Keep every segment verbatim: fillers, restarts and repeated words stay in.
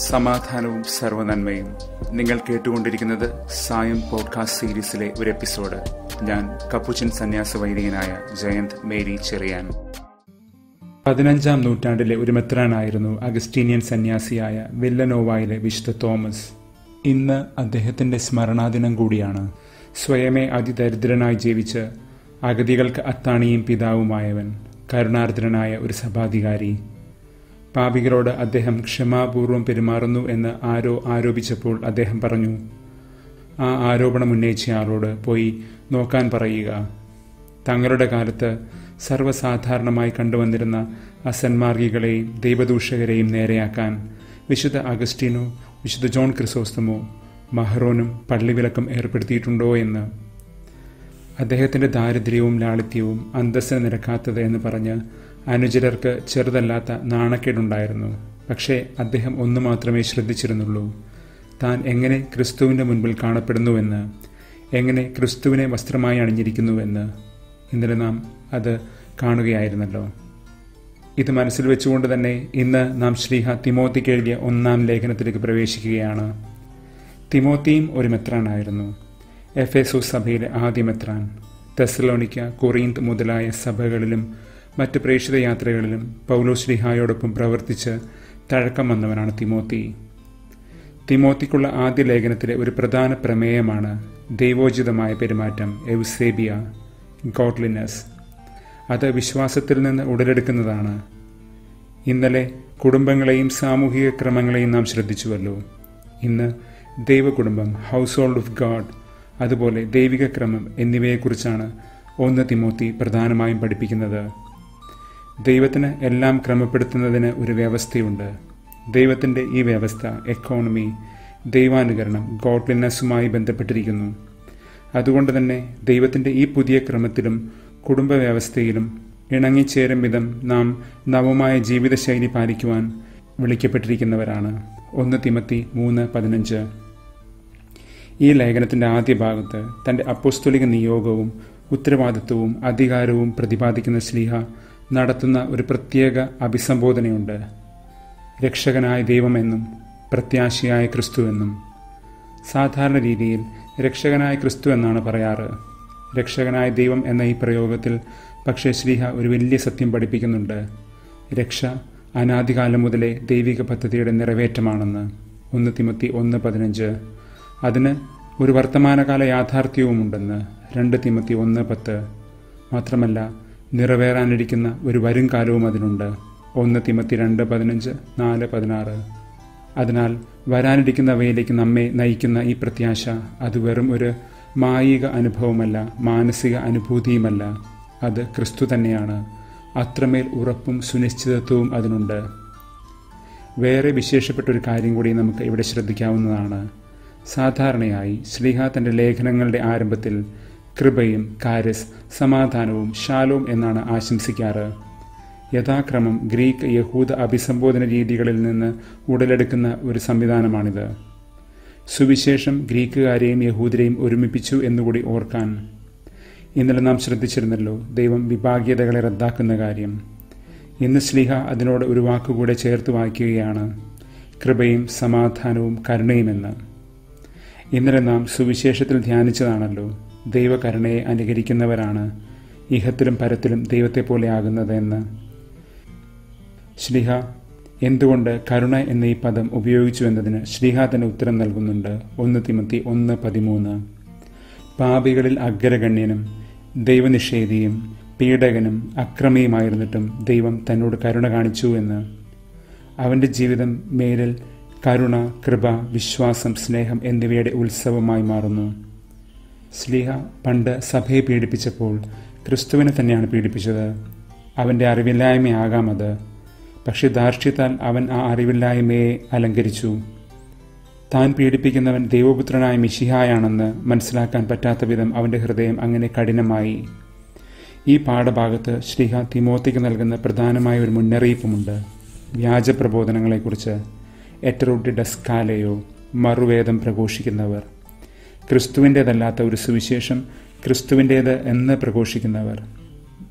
സമാധാനവും സർവ്വനന്മയും. നിങ്ങൾ കേട്ടുകൊണ്ടിരിക്കുന്നത് സായം പോഡ്കാസ്റ്റ് സീരീസിലെ ഒരു എപ്പിസോഡ്. ഞാൻ കപ്പുച്ചൻ സന്യാസ വൈദികനായ ജയന്ത് മേരി ചെറിയാൻ. പതിനഞ്ചാം നൂറ്റാണ്ടിലെ ഒരു മെത്രാനായിരുന്നു അഗസ്റ്റീനിയൻ സന്യാസിയായ വില്ലനോവയിലെ വിശുദ്ധ തോമസ്. ഇന്ന് അദ്ദേഹത്തിന്റെ സ്മരണാദിനം കൂടിയാണ്. സ്വയമേ അതിദരിദ്രനായി ജീവിച്ച് അഗതികൾക്ക് അത്താണിയും പിതാവുമായവൻ, കരുണാർദ്രനായ ഒരു സഭാധികാരി. പാപികളോട് അദ്ദേഹം ക്ഷമാപൂർവം പെരുമാറുന്നു എന്ന് ആരോ ആരോപിച്ചപ്പോൾ അദ്ദേഹം പറഞ്ഞു, ആ ആരോപണം ഉന്നയിച്ചയാളോട് പോയി നോക്കാൻ പറയുക. തങ്ങളുടെ കാലത്ത് സർവ്വസാധാരണമായി കണ്ടുവന്നിരുന്ന അസന്മാർഗികളെയും ദൈവദൂഷകരെയും നേരെയാക്കാൻ വിശുദ്ധ അഗസ്റ്റീനോ, വിശുദ്ധ ജോൺ ക്രിസോസ്റ്റമോ, മഹറോനും പള്ളിവിലക്കും ഏർപ്പെടുത്തിയിട്ടുണ്ടോ എന്ന്. അദ്ദേഹത്തിന്റെ ദാരിദ്ര്യവും ലാളിത്യവും അന്തസ്സിന് നിരക്കാത്തത് എന്ന് പറഞ്ഞ് അനുചരർക്ക് ചെറുതല്ലാത്ത നാണക്കേടുണ്ടായിരുന്നു. പക്ഷേ അദ്ദേഹം ഒന്നു മാത്രമേ ശ്രദ്ധിച്ചിരുന്നുള്ളൂ, താൻ എങ്ങനെ ക്രിസ്തുവിൻ്റെ മുൻപിൽ കാണപ്പെടുന്നുവെന്ന്, എങ്ങനെ ക്രിസ്തുവിനെ വസ്ത്രമായി അണിഞ്ഞിരിക്കുന്നുവെന്ന്. ഇന്നലെ നാം അത് കാണുകയായിരുന്നല്ലോ. ഇത് മനസ്സിൽ വെച്ചുകൊണ്ട് തന്നെ ഇന്ന് നാം ശ്ലീഹ തിമോത്തിക്ക് എഴുതിയ ഒന്നാം ലേഖനത്തിലേക്ക് പ്രവേശിക്കുകയാണ്. തിമോത്തിയും ഒരു മെത്രാനായിരുന്നു. എഫേസോസ് സഭയിലെ ആദ്യ മെത്രാൻ. തെസ്സലോനിക്ക, കൊറിന്ത് മുതലായ സഭകളിലും മറ്റ് പ്രേക്ഷിത യാത്രകളിലും പൗലോസ് ശ്ലീഹായോടൊപ്പം പ്രവർത്തിച്ച് തഴക്കം വന്നവനാണ് തിമോത്തി. തിമോത്തിക്കുള്ള ആദ്യ ലേഖനത്തിലെ ഒരു പ്രധാന പ്രമേയമാണ് ദൈവോചിതമായ പെരുമാറ്റം, എവ്സേബിയ, ഗോഡ്ലിനെസ്. അത് വിശ്വാസത്തിൽ നിന്ന് ഉടലെടുക്കുന്നതാണ്. ഇന്നലെ കുടുംബങ്ങളെയും സാമൂഹിക ക്രമങ്ങളെയും നാം ശ്രദ്ധിച്ചുവല്ലോ. ഇന്ന് ദൈവകുടുംബം, ഹൗസ് ഹോൾഡ് ഓഫ് ഗാഡ്, അതുപോലെ ദൈവിക ക്രമം എന്നിവയെക്കുറിച്ചാണ് ഒന്ന് തിമോത്തി പ്രധാനമായും പഠിപ്പിക്കുന്നത്. ദൈവത്തിന് എല്ലാം ക്രമപ്പെടുത്തുന്നതിന് ഒരു വ്യവസ്ഥയുണ്ട്. ദൈവത്തിൻ്റെ ഈ വ്യവസ്ഥ, എക്കോണമി, ദൈവാനുകരണം, ഗോഡ്ലിനെസ്സുമായി ബന്ധപ്പെട്ടിരിക്കുന്നു. അതുകൊണ്ട് തന്നെ ദൈവത്തിൻ്റെ ഈ പുതിയ ക്രമത്തിലും കുടുംബ വ്യവസ്ഥയിലും ഇണങ്ങിച്ചേരും വിധം നാം നവമായ ജീവിതശൈലി പാലിക്കുവാൻ വിളിക്കപ്പെട്ടിരിക്കുന്നവരാണ്. ഒന്ന് തിമോത്തി മൂന്ന് പതിനഞ്ച്. ഈ ലേഖനത്തിൻ്റെ ആദ്യ ഭാഗത്ത് തൻ്റെ അപ്പോസ്തോലിക നിയോഗവും ഉത്തരവാദിത്വവും അധികാരവും പ്രതിപാദിക്കുന്ന ശ്ലീഹ നടത്തുന്ന ഒരു പ്രത്യേക അഭിസംബോധനയുണ്ട്. രക്ഷകനായ ദൈവമെന്നും പ്രത്യാശയായ ക്രിസ്തുവെന്നും. സാധാരണ രീതിയിൽ രക്ഷകനായ ക്രിസ്തു എന്നാണ് പറയാറ്. രക്ഷകനായ ദൈവം എന്ന ഈ പ്രയോഗത്തിൽ പക്ഷേ ശ്ലീഹ ഒരു വലിയ സത്യം പഠിപ്പിക്കുന്നുണ്ട്. രക്ഷ അനാദികാലം മുതലേ ദൈവിക പദ്ധതിയുടെ നിറവേറ്റമാണെന്ന്. ഒന്ന് തിമോത്തി ഒന്ന് പതിനഞ്ച്. അതിന് ഒരു വർത്തമാനകാല യാഥാർത്ഥ്യവുമുണ്ടെന്ന്. രണ്ട് തിമോത്തി ഒന്ന് പത്ത്. മാത്രമല്ല, നിറവേറാനിരിക്കുന്ന ഒരു വരും കാലവും അതിനുണ്ട്. ഒന്ന് തിമോത്തി രണ്ട് പതിനഞ്ച്, നാല് പതിനാറ്. അതിനാൽ വരാനിരിക്കുന്നവയിലേക്ക് നമ്മെ നയിക്കുന്ന ഈ പ്രത്യാശ അത് വെറും ഒരു മായിക അനുഭവമല്ല, മാനസിക അനുഭൂതിയുമല്ല. അത് ക്രിസ്തു തന്നെയാണ്. അത്രമേൽ ഉറപ്പും സുനിശ്ചിതത്വവും അതിനുണ്ട്. വേറെ വിശേഷപ്പെട്ടൊരു കാര്യം കൂടി നമുക്ക് ഇവിടെ ശ്രദ്ധിക്കാവുന്നതാണ്. സാധാരണയായി ശ്ലീഹ തൻ്റെ ലേഖനങ്ങളുടെ ആരംഭത്തിൽ കൃപയും കാരിസ്, സമാധാനവും ഷാലോം എന്നാണ് ആശംസിക്കാറ്. യഥാക്രമം ഗ്രീക്ക്, യഹൂദ അഭിസംബോധന രീതികളിൽ നിന്ന് ഉടലെടുക്കുന്ന ഒരു സംവിധാനമാണിത്. സുവിശേഷം ഗ്രീക്കുകാരെയും യഹൂദരെയും ഒരുമിപ്പിച്ചു എന്നുകൂടി ഓർക്കാൻ. ഇന്നലെ നാം ശ്രദ്ധിച്ചിരുന്നല്ലോ ദൈവം വിഭാഗീയതകളെ റദ്ദാക്കുന്ന കാര്യം. ഇന്ന് ശ്ലീഹ അതിനോട് ഒരു വാക്കുകൂടെ ചേർത്ത് വായിക്കുകയാണ്, കൃപയും സമാധാനവും കരുണയുമെന്ന്. ഇന്നലെ നാം സുവിശേഷത്തിൽ ധ്യാനിച്ചതാണല്ലോ, ദൈവകരുണയെ അനുകരിക്കുന്നവരാണ് ഇഹത്തിലും പരത്തിലും ദൈവത്തെ പോലെ ആകുന്നതെന്ന്. ശ്ലീഹ എന്തുകൊണ്ട് കരുണ എന്ന ഈ പദം ഉപയോഗിച്ചു എന്നതിന് ശ്ലീഹ തന്നെ ഉത്തരം നൽകുന്നുണ്ട്. ഒന്ന് തിമോത്തി ഒന്ന് പതിമൂന്ന്. പാപികളിൽ അഗ്രഗണ്യനും ദൈവനിഷേധിയും പീഡകനും അക്രമിയുമായിരുന്നിട്ടും ദൈവം തന്നോട് കരുണ കാണിച്ചു എന്ന്. അവൻ്റെ ജീവിതം മേലിൽ കരുണ, കൃപ, വിശ്വാസം, സ്നേഹം എന്നിവയുടെ ഉത്സവമായി മാറുന്നു. ശ്ലീഹ പണ്ട് സഭയെ പീഡിപ്പിച്ചപ്പോൾ ക്രിസ്തുവിനെ തന്നെയാണ് പീഡിപ്പിച്ചത്. അവൻ്റെ അറിവില്ലായ്മയാകാം അത്. പക്ഷെ ധാർഷ്ട്യത്താൽ അവൻ ആ അറിവില്ലായ്മയെ അലങ്കരിച്ചു. താൻ പീഡിപ്പിക്കുന്നവൻ ദൈവപുത്രനായ മിശിഹായാണെന്ന് മനസ്സിലാക്കാൻ പറ്റാത്ത വിധം അവൻ്റെ ഹൃദയം അങ്ങനെ കഠിനമായി. ഈ പാഠഭാഗത്ത് ശ്ലീഹ തിമോത്തിക്ക് നൽകുന്ന പ്രധാനമായ ഒരു മുന്നറിയിപ്പുമുണ്ട്. വ്യാജപ്രബോധനങ്ങളെക്കുറിച്ച്. എറ്ററോഡിഡസ്കാലയോ, മറുവേദം പ്രഘോഷിക്കുന്നവർ, ക്രിസ്തുവിൻ്റേതല്ലാത്ത ഒരു സുവിശേഷം ക്രിസ്തുവിൻ്റേത് എന്ന് പ്രഘോഷിക്കുന്നവർ,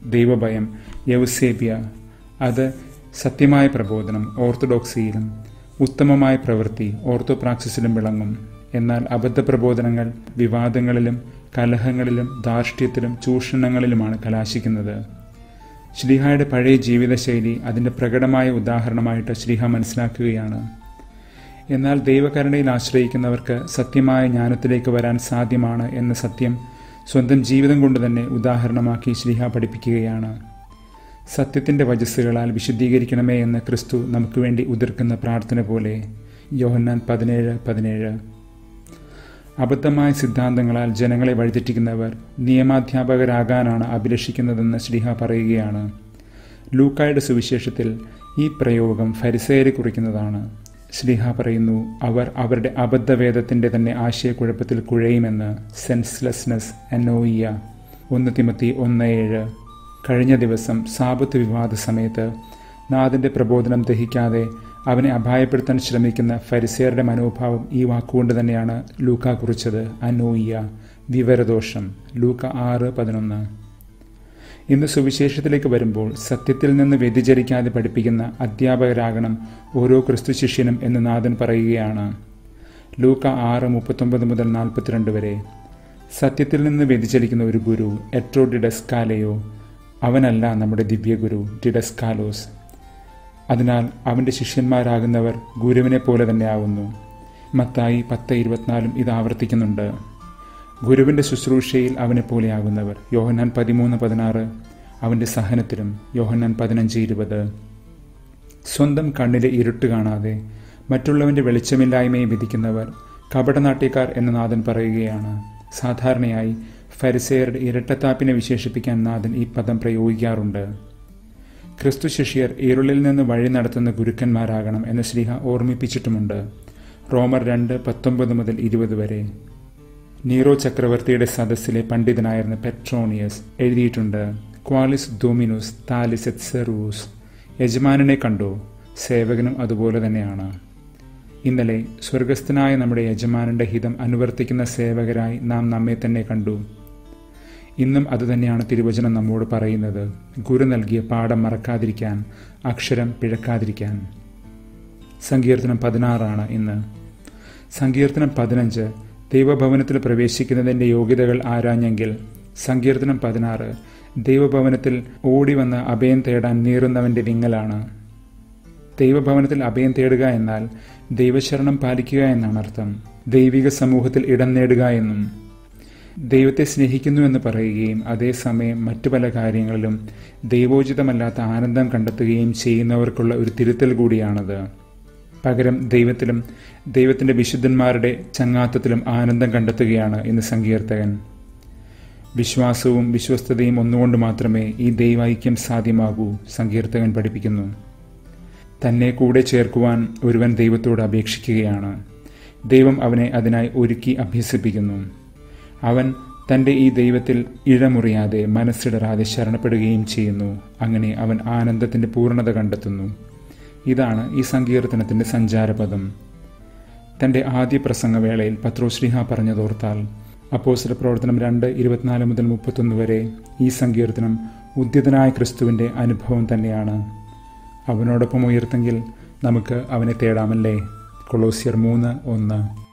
ദൈവഭയം, യൗസേബ്യ, അത് സത്യമായ പ്രബോധനം, ഓർത്തഡോക്സിയിലും ഉത്തമമായ പ്രവൃത്തി ഓർത്തോപ്രാക്സിസിലും വിളങ്ങും. എന്നാൽ അബദ്ധപ്രബോധനങ്ങൾ വിവാദങ്ങളിലും കലഹങ്ങളിലും ധാർഷ്ട്യത്തിലും ചൂഷണങ്ങളിലുമാണ് കലാശിക്കുന്നത്. ശ്ലീഹായുടെ പഴയ ജീവിതശൈലി അതിൻ്റെ പ്രകടമായ ഉദാഹരണമായിട്ട് ശ്ലീഹ മനസ്സിലാക്കുകയാണ്. എന്നാൽ ദൈവകരുണയിൽ ആശ്രയിക്കുന്നവർക്ക് സത്യമായ ജ്ഞാനത്തിലേക്ക് വരാൻ സാധ്യമാണ് എന്ന സത്യം സ്വന്തം ജീവിതം കൊണ്ട് തന്നെ ഉദാഹരണമാക്കി ശ്ലീഹ പഠിപ്പിക്കുകയാണ്. സത്യത്തിൻ്റെ വചസ്സുകളാൽ വിശുദ്ധീകരിക്കണമേ എന്ന് ക്രിസ്തു നമുക്ക് വേണ്ടി ഉതിർക്കുന്ന പ്രാർത്ഥന പോലെ. യോഹന്നാൻ പതിനേഴ് പതിനേഴ്. അബദ്ധമായ സിദ്ധാന്തങ്ങളാൽ ജനങ്ങളെ വഴിതെറ്റിക്കുന്നവർ നിയമാധ്യാപകരാകാനാണ് അഭിലഷിക്കുന്നതെന്ന് ശ്ലീഹ പറയുകയാണ്. ലൂക്കായുടെ സുവിശേഷത്തിൽ ഈ പ്രയോഗം ഫരിസേയരെ കുറിക്കുന്നതാണ്. ശ്ലീഹ പറയുന്നു, അവർ അവരുടെ അബദ്ധവേദത്തിൻ്റെ തന്നെ ആശയക്കുഴപ്പത്തിൽ കുഴയുമെന്ന്. സെൻസ്ലെസ്നെസ് അനോയിയ. ഒന്ന് തിമത്തി ഒന്ന് ഏഴ്. കഴിഞ്ഞ ദിവസം സാബത്ത് വിവാദ സമയത്ത് നാഥൻ്റെ പ്രബോധനം ദഹിക്കാതെ അവനെ അപായപ്പെടുത്താൻ ശ്രമിക്കുന്ന ഫരിസേയരുടെ മനോഭാവം ഈ വാക്കുകൊണ്ട് തന്നെയാണ് ലൂക്ക കുറിച്ചത്. അനോയിയ, വിവരദോഷം. ലൂക്ക ആറ് പതിനൊന്ന്. ഇന്ന് സുവിശേഷത്തിലേക്ക് വരുമ്പോൾ സത്യത്തിൽ നിന്ന് വ്യതിചരിക്കാതെ പഠിപ്പിക്കുന്ന അധ്യാപകരാകണം ഓരോ ക്രിസ്തു ശിഷ്യനും എന്ന് നാഥൻ പറയുകയാണ്. ലൂക്ക ആറ് മുപ്പത്തൊമ്പത് മുതൽ നാൽപ്പത്തിരണ്ട് വരെ. സത്യത്തിൽ നിന്ന് വ്യതിചലിക്കുന്ന ഒരു ഗുരു, എട്രോ ഡിഡസ്കാലയോ, അവനല്ല നമ്മുടെ ദിവ്യഗുരു ഡിഡസ്കാലോസ്. അതിനാൽ അവൻ്റെ ശിഷ്യന്മാരാകുന്നവർ ഗുരുവിനെ പോലെ തന്നെ ആകുന്നു. മത്തായി പത്ത് ഇരുപത്തിനാലും ഇത് ആവർത്തിക്കുന്നുണ്ട്. ഗുരുവിൻ്റെ ശുശ്രൂഷയിൽ അവനെപ്പോലെയാകുന്നവർ. യോഹന്നാൻ പതിമൂന്ന് പതിനാറ്. അവൻ്റെ സഹനത്തിലും. യോഹന്നാൻ പതിനഞ്ച് ഇരുപത്. സ്വന്തം കണ്ണിലെ ഇരുട്ട് കാണാതെ മറ്റുള്ളവൻ്റെ വെളിച്ചമില്ലായ്മയെ വിധിക്കുന്നവർ കപടനാട്യക്കാർ എന്ന് നാഥൻ പറയുകയാണ്. സാധാരണയായി ഫരിസേയരുടെ ഇരട്ടത്താപ്പിനെ വിശേഷിപ്പിക്കാൻ നാഥൻ ഈ പദം പ്രയോഗിക്കാറുണ്ട്. ക്രിസ്തു ശിഷ്യർ ഇരുളിൽ നിന്ന് വഴി നടത്തുന്ന ഗുരുക്കന്മാരാകണം എന്ന് ശ്ലീഹ ഓർമ്മിപ്പിച്ചിട്ടുമുണ്ട്. റോമർ രണ്ട് പത്തൊമ്പത് മുതൽ ഇരുപത് വരെ. നീറോ ചക്രവർത്തിയുടെ സദസ്സിലെ പണ്ഡിതനായിരുന്ന പെട്രോണിയസ് എഴുതിയിട്ടുണ്ട്, ക്വാളിസ് ഡോമിനുസ് താലിസ് എറ്റ് സെറൂസ്. യജമാനനെ കണ്ടോ, സേവകനും അതുപോലെ തന്നെയാണ്. ഇന്നലെ സ്വർഗസ്ഥനായ നമ്മുടെ യജമാനന്റെ ഹിതം അനുവർത്തിക്കുന്ന സേവകരായി നാം നമ്മെ തന്നെ കണ്ടു. ഇന്നും അതുതന്നെയാണ് തിരുവചനം നമ്മോട് പറയുന്നത്. ഗുരു നൽകിയ പാഠം മറക്കാതിരിക്കാൻ, അക്ഷരം പിഴക്കാതിരിക്കാൻ. സങ്കീർത്തനം പതിനാറാണ് ഇന്ന്. സങ്കീർത്തനം പതിനഞ്ച് ദൈവഭവനത്തിൽ പ്രവേശിക്കുന്നതിൻ്റെ യോഗ്യതകൾ ആരാഞ്ഞെങ്കിൽ, സങ്കീർത്തനം പതിനാറ് ദൈവഭവനത്തിൽ ഓടിവന്ന് അഭയം തേടാൻ നീറുന്നവൻ്റെ വിങ്ങലാണ്. ദൈവഭവനത്തിൽ അഭയം തേടുക എന്നാൽ ദൈവശരണം പാലിക്കുക എന്നാണ് അർത്ഥം. ദൈവിക സമൂഹത്തിൽ ഇടം നേടുക എന്നും. ദൈവത്തെ സ്നേഹിക്കുന്നു എന്ന് പറയുകയും അതേസമയം മറ്റു പല കാര്യങ്ങളിലും ദൈവോചിതമല്ലാത്ത ആനന്ദം കണ്ടെത്തുകയും ചെയ്യുന്നവർക്കുള്ള ഒരു തിരുത്തൽ കൂടിയാണത്. പകരം ദൈവത്തിലും ദൈവത്തിൻ്റെ വിശുദ്ധന്മാരുടെ ചങ്ങാത്തത്തിലും ആനന്ദം കണ്ടെത്തുകയാണ് ഇന്ന് സങ്കീർത്തകൻ. വിശ്വാസവും വിശ്വസ്തതയും ഒന്നുകൊണ്ട് മാത്രമേ ഈ ദൈവൈക്യം സാധ്യമാകൂ, സങ്കീർത്തകൻ പഠിപ്പിക്കുന്നു. തന്നെ കൂടെ ചേർക്കുവാൻ ഒരുവൻ ദൈവത്തോട് അപേക്ഷിക്കുകയാണ്. ദൈവം അവനെ അതിനായി ഒരുക്കി അഭ്യസിപ്പിക്കുന്നു. അവൻ തൻ്റെ ഈ ദൈവത്തിൽ ഇഴമുറിയാതെ മനസ്സിടറാതെ ശരണപ്പെടുകയും ചെയ്യുന്നു. അങ്ങനെ അവൻ ആനന്ദത്തിൻ്റെ പൂർണ്ണത കണ്ടെത്തുന്നു. ഇതാണ് ഈ സങ്കീർത്തനത്തിൻ്റെ സഞ്ചാരപദം. തൻ്റെ ആദ്യ പ്രസംഗവേളയിൽ പത്രോശ്ലീഹ പറഞ്ഞതോർത്താൽ അപ്പോസ്തല പ്രവർത്തനം രണ്ട് ഇരുപത്തിനാല് മുതൽ മുപ്പത്തൊന്ന് വരെ ഈ സങ്കീർത്തനം ഉദ്യതനായ ക്രിസ്തുവിൻ്റെ അനുഭവം തന്നെയാണ്. അവനോടൊപ്പം ഉയർത്തെങ്കിൽ നമുക്ക് അവനെ തേടാമല്ലേ. കൊളോസ്യർ മൂന്ന് ഒന്ന്.